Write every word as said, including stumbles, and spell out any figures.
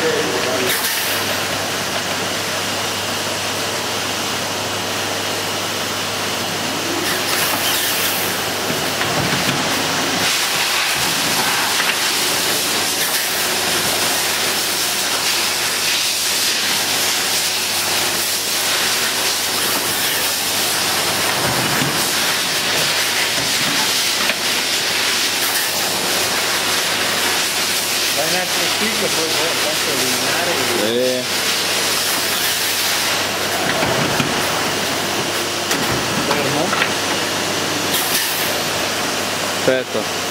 Dai un altro stick, poi posso eliminare. Eh. Fermo. Aspetta.